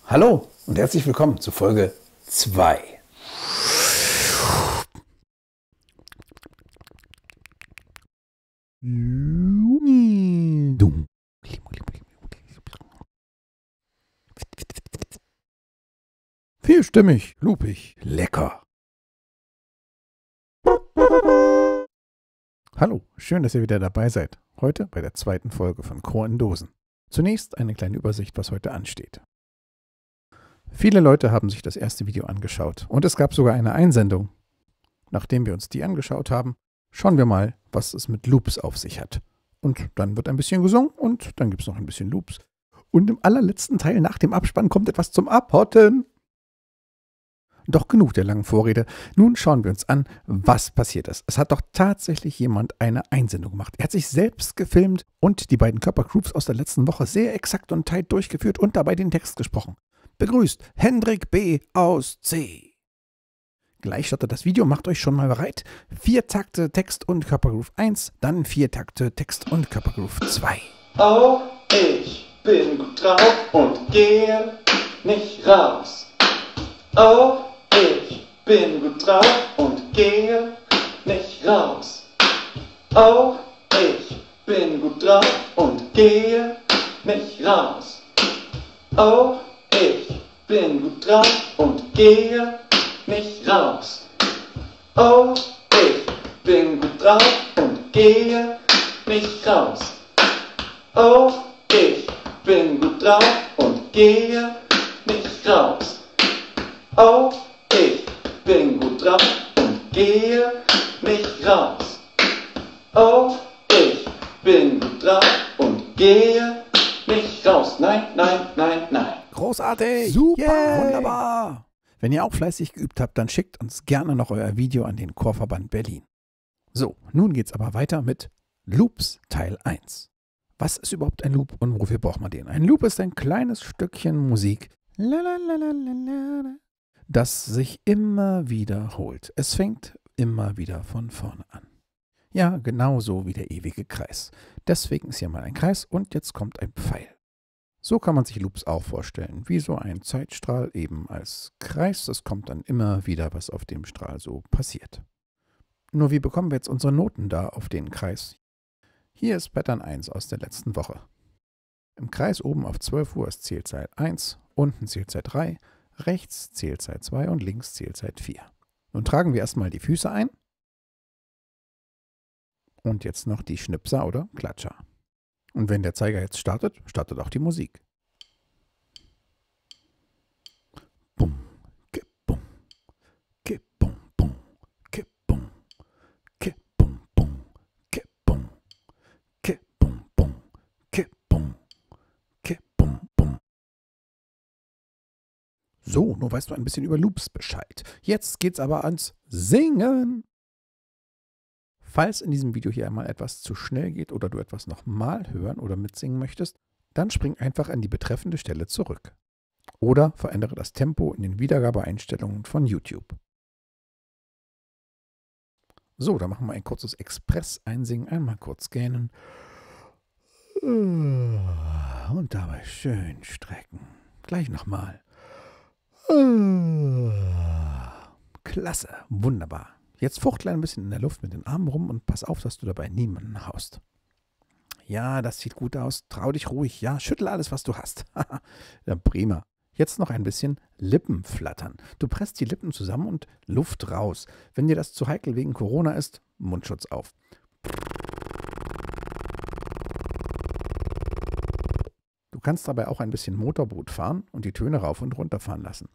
Hallo und herzlich willkommen zu Folge 2. Vielstimmig, lupig, lecker. Hallo, schön, dass ihr wieder dabei seid. Heute bei der zweiten Folge von Chor in Dosen. Zunächst eine kleine Übersicht, was heute ansteht. Viele Leute haben sich das erste Video angeschaut und es gab sogar eine Einsendung. Nachdem wir uns die angeschaut haben, schauen wir mal, was es mit Loops auf sich hat. Und dann wird ein bisschen gesungen und dann gibt es noch ein bisschen Loops. Und im allerletzten Teil nach dem Abspann kommt etwas zum Abhotten. Doch genug der langen Vorrede. Nun schauen wir uns an, was passiert ist. Es hat doch tatsächlich jemand eine Einsendung gemacht. Er hat sich selbst gefilmt und die beiden Körpergrooves aus der letzten Woche sehr exakt und tight durchgeführt und dabei den Text gesprochen. Begrüßt Hendrik B. aus C. Gleich startet das Video, macht euch schon mal bereit. 4 Takte Text und Körpergroove 1, dann 4 Takte Text und Körpergroove 2. Oh, ich bin gut drauf und gehe nicht raus. Oh, ich bin gut drauf und gehe nicht raus. Oh, ich bin gut drauf und gehe nicht raus. Oh, ich bin gut drauf und gehe nicht raus. Oh, ich bin gut drauf und gehe nicht raus. Oh, ich bin gut drauf und gehe nicht raus. Oh, ich bin gut drauf und gehe nicht raus. Oh, ich bin gut drauf und gehe nicht raus. Nein, nein, nein, nein. Großartig! Super, Yay. wunderbar! Wenn ihr auch fleißig geübt habt, dann schickt uns gerne noch euer Video an den Chorverband Berlin. So, nun geht's aber weiter mit Loops Teil 1. Was ist überhaupt ein Loop und wofür braucht man den? Ein Loop ist ein kleines Stückchen Musik, das sich immer wiederholt. Es fängt immer wieder von vorne an. Ja, genauso wie der ewige Kreis. Deswegen ist hier mal ein Kreis und jetzt kommt ein Pfeil. So kann man sich Loops auch vorstellen, wie so ein Zeitstrahl eben als Kreis. Es kommt dann immer wieder, was auf dem Strahl so passiert. Nur wie bekommen wir jetzt unsere Noten da auf den Kreis? Hier ist Pattern 1 aus der letzten Woche. Im Kreis oben auf 12 Uhr ist Zählzeit 1, unten Zählzeit 3, rechts Zählzeit 2 und links Zählzeit 4. Nun tragen wir erstmal die Füße ein und jetzt noch die Schnipser oder Klatscher. Und wenn der Zeiger jetzt startet, startet auch die Musik. Bum, ke bum, ke bum bum, ke bum, ke bum bum, ke bum, ke bum bum, ke bum, ke bum bum. So, nun weißt du ein bisschen über Loops Bescheid. Jetzt geht's aber ans Singen. Falls in diesem Video hier einmal etwas zu schnell geht oder du etwas nochmal hören oder mitsingen möchtest, dann spring einfach an die betreffende Stelle zurück. Oder verändere das Tempo in den Wiedergabeeinstellungen von YouTube. So, dann machen wir ein kurzes Express-Einsingen. Einmal kurz gähnen. Und dabei schön strecken. Gleich nochmal. Klasse, wunderbar. Jetzt fuchtle ein bisschen in der Luft mit den Armen rum und pass auf, dass du dabei niemanden haust. Ja, das sieht gut aus. Trau dich ruhig. Ja, schüttel alles, was du hast. Ja, prima. Jetzt noch ein bisschen Lippen flattern. Du presst die Lippen zusammen und Luft raus. Wenn dir das zu heikel wegen Corona ist, Mundschutz auf. Du kannst dabei auch ein bisschen Motorboot fahren und die Töne rauf und runter fahren lassen.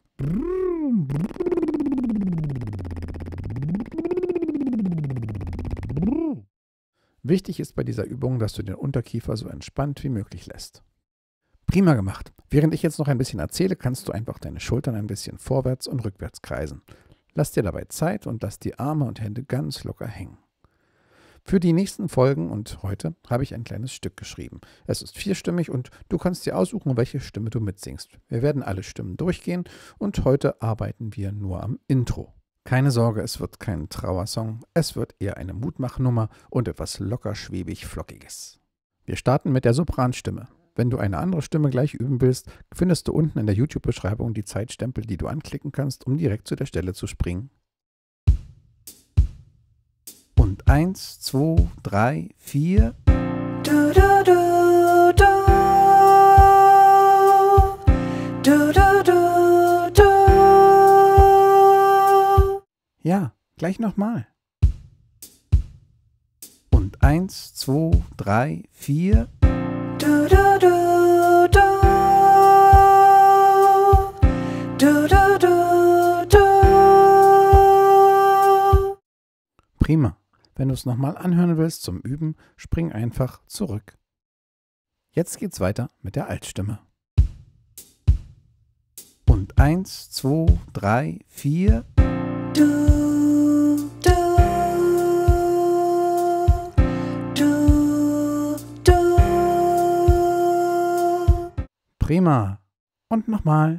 Wichtig ist bei dieser Übung, dass du den Unterkiefer so entspannt wie möglich lässt. Prima gemacht. Während ich jetzt noch ein bisschen erzähle, kannst du einfach deine Schultern ein bisschen vorwärts und rückwärts kreisen. Lass dir dabei Zeit und lass die Arme und Hände ganz locker hängen. Für die nächsten Folgen und heute habe ich ein kleines Stück geschrieben. Es ist vierstimmig und du kannst dir aussuchen, welche Stimme du mitsingst. Wir werden alle Stimmen durchgehen und heute arbeiten wir nur am Intro. Keine Sorge, es wird kein Trauersong, es wird eher eine Mutmachnummer und etwas locker schwebig Flockiges. Wir starten mit der Sopranstimme. Wenn du eine andere Stimme gleich üben willst, findest du unten in der YouTube-Beschreibung die Zeitstempel, die du anklicken kannst, um direkt zu der Stelle zu springen. Und 1, 2, 3, 4. Du, du, du, du. Du, du, du, du. Ja, gleich nochmal. Und 1, 2, 3, 4. Du, du, du, du. Du, du, du, du. Prima. Wenn du es nochmal anhören willst zum Üben, spring einfach zurück. Jetzt geht's weiter mit der Altstimme. Und 1, 2, 3, 4. Du, du. Du, du. Prima. Und nochmal.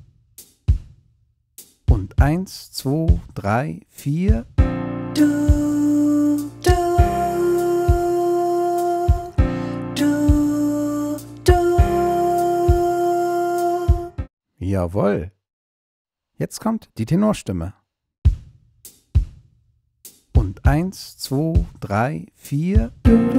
Und 1, 2, 3, 4. Du, du. Du, du. Jawohl. Jetzt kommt die Tenorstimme. Und 1, 2, 3, 4.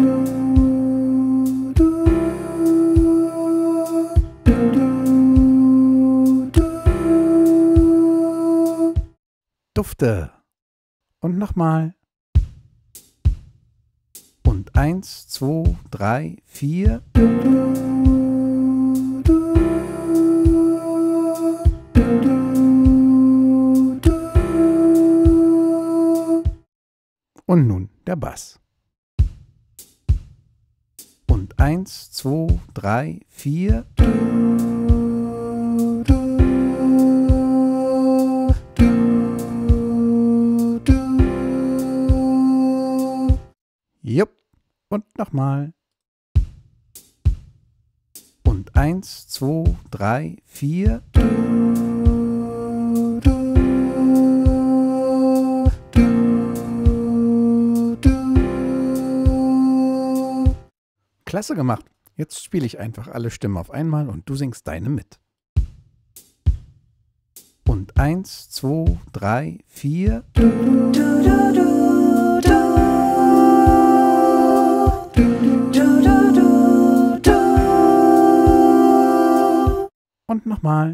Dufte. Und nochmal. Und 1, 2, 3, 4. Und nun der Bass. Und 1, 2, 3, 4. Jupp. Und nochmal. Und 1, 2, 3, 4. Klasse gemacht. Jetzt spiele ich einfach alle Stimmen auf einmal und du singst deine mit. Und 1, 2, 3, 4. Und nochmal.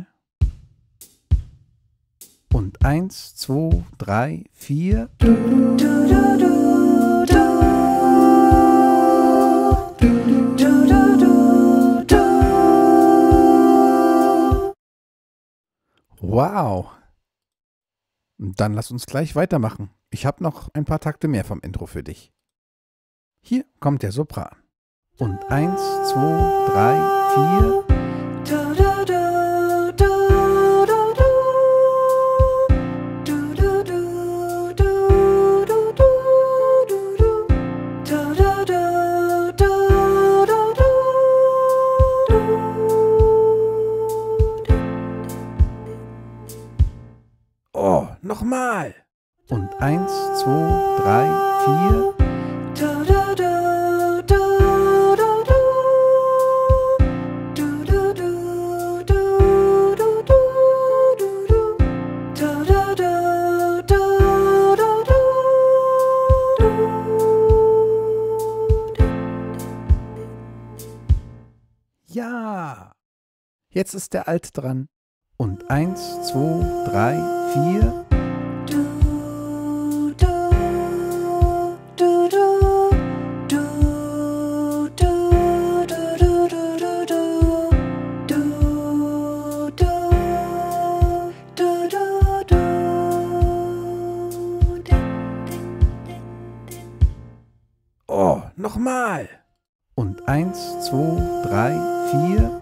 Und 1, 2, 3, 4. Wow. Dann lass uns gleich weitermachen. Ich habe noch ein paar Takte mehr vom Intro für dich. Hier kommt der Sopran. Und 1, 2, 3, 4. Oh, nochmal. Und 1, 2, 3, 4. Ja. Jetzt ist der Alt dran. Und 1, 2, 3, 4. Oh, nochmal. Und 1, 2, 3, 4.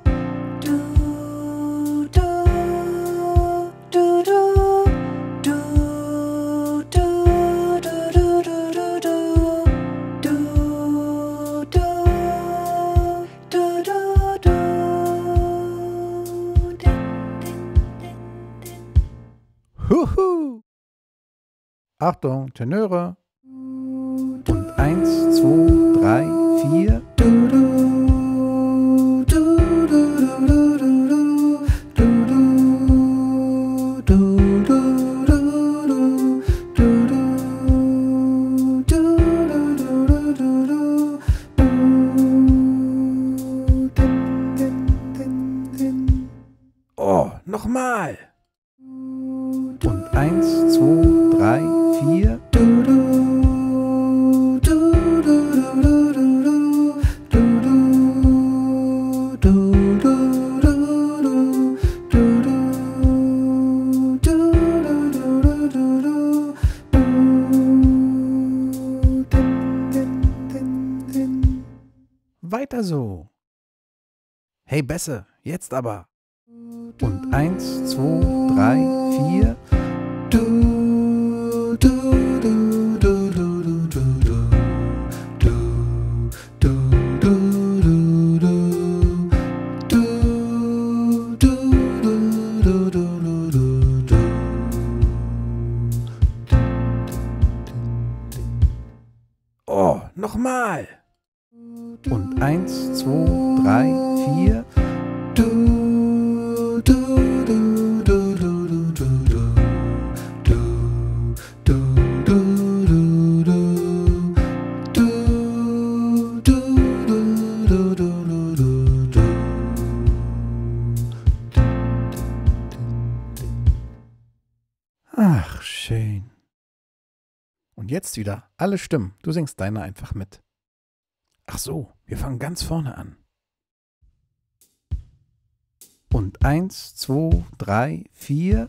Huhu. Achtung, Tenöre. Und 1, 2, 3, 4. nochmal. Und 1, 2, 3, 4. Weiter so. Hey Besse, jetzt aber. Und 1, 2, 3, 4. Oh, nochmal. Und 1, 2, 3, 4. Ach, schön. Und jetzt wieder alle Stimmen. Du singst deine einfach mit. Ach so, wir fangen ganz vorne an. Und 1, 2, 3, 4.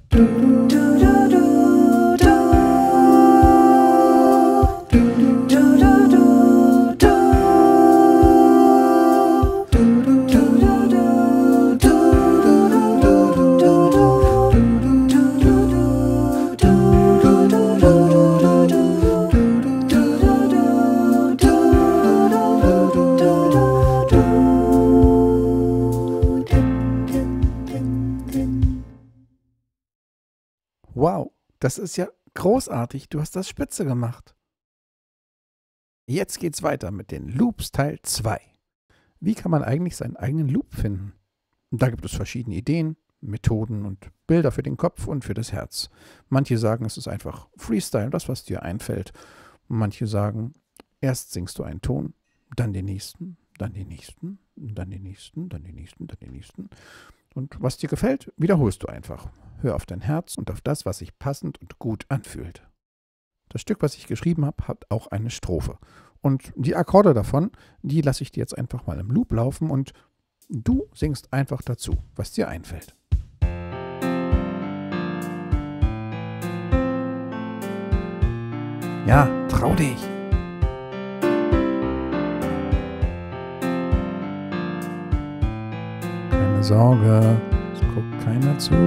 Wow, das ist ja großartig. Du hast das spitze gemacht. Jetzt geht's weiter mit den Loops Teil 2. Wie kann man eigentlich seinen eigenen Loop finden? Und da gibt es verschiedene Ideen, Methoden und Bilder für den Kopf und für das Herz. Manche sagen, es ist einfach Freestyle, das, was dir einfällt. Manche sagen, erst singst du einen Ton, dann den nächsten, dann den nächsten, dann den nächsten, dann den nächsten, dann den nächsten. Und was dir gefällt, wiederholst du einfach. Hör auf dein Herz und auf das, was sich passend und gut anfühlt. Das Stück, was ich geschrieben habe, hat auch eine Strophe. Und die Akkorde davon, die lasse ich dir jetzt einfach mal im Loop laufen und du singst einfach dazu, was dir einfällt. Ja, trau dich. Keine Sorge, es guckt keiner zu.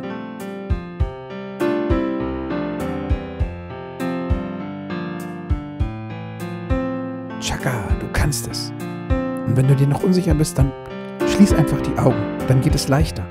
Chaka, du kannst es. Und wenn du dir noch unsicher bist, dann schließ einfach die Augen, dann geht es leichter.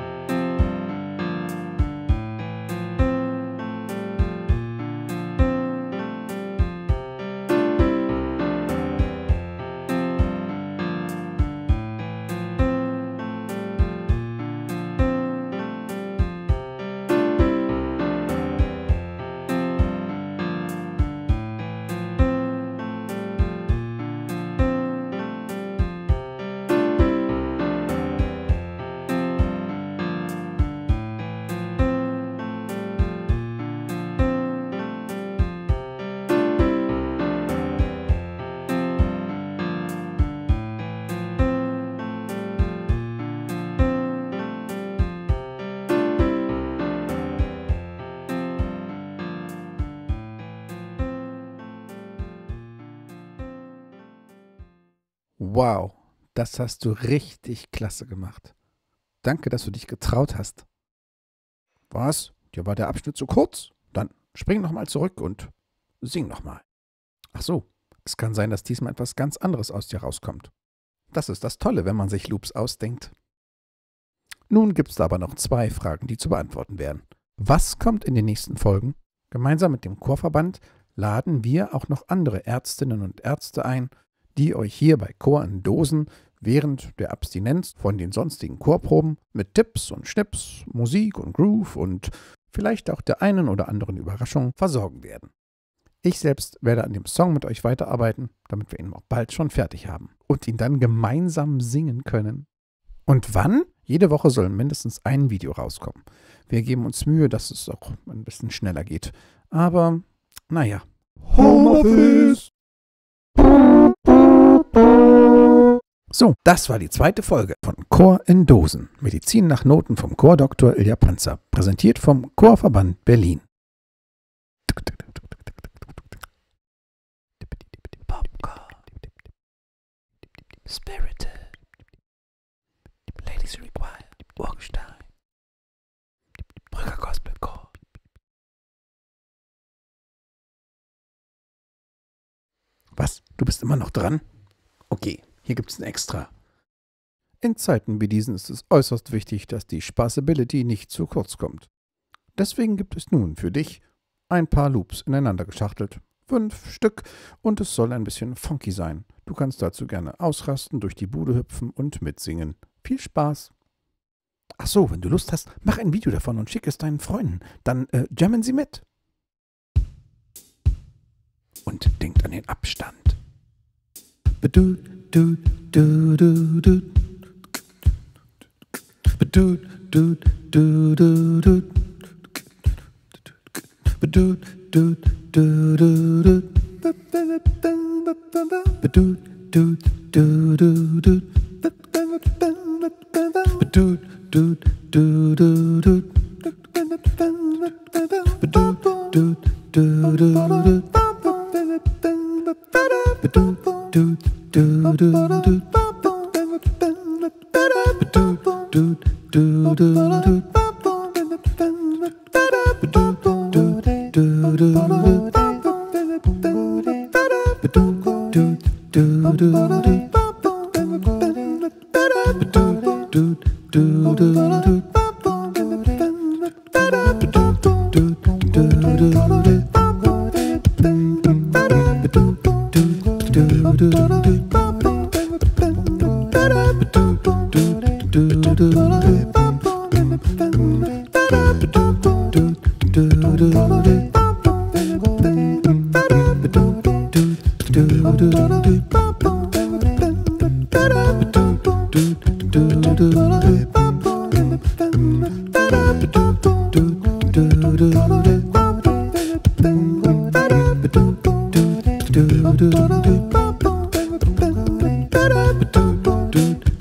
Wow, das hast du richtig klasse gemacht. Danke, dass du dich getraut hast. Was? Dir war der Abschnitt zu kurz? Dann spring nochmal zurück und sing nochmal. Ach so, es kann sein, dass diesmal etwas ganz anderes aus dir rauskommt. Das ist das Tolle, wenn man sich Loops ausdenkt. Nun gibt es aber noch 2 Fragen, die zu beantworten wären. Was kommt in den nächsten Folgen? Gemeinsam mit dem Chorverband laden wir auch noch andere Ärztinnen und Ärzte ein, die euch hier bei Chor in Dosen während der Abstinenz von den sonstigen Chorproben mit Tipps und Schnips, Musik und Groove und vielleicht auch der einen oder anderen Überraschung versorgen werden. Ich selbst werde an dem Song mit euch weiterarbeiten, damit wir ihn auch bald schon fertig haben und ihn dann gemeinsam singen können. Und wann? Jede Woche soll mindestens ein Video rauskommen. Wir geben uns Mühe, dass es auch ein bisschen schneller geht. Aber, naja. Homeoffice! So, das war die zweite Folge von Chor in Dosen. Medizin nach Noten vom Chordoktor Ilja Panzer. Präsentiert vom Chorverband Berlin. Popcorn. Spirited. Ladies require. Walkenstein. Brügger Gospel Chor. Was? Du bist immer noch dran? Okay, hier gibt es ein Extra. In Zeiten wie diesen ist es äußerst wichtig, dass die Spaßability nicht zu kurz kommt. Deswegen gibt es nun für dich ein paar Loops ineinander geschachtelt. 5 Stück und es soll ein bisschen funky sein. Du kannst dazu gerne ausrasten, durch die Bude hüpfen und mitsingen. Viel Spaß! Ach so, wenn du Lust hast, mach ein Video davon und schick es deinen Freunden. Dann jammen sie mit. Und denkt an den Abstand.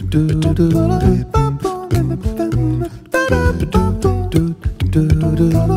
Do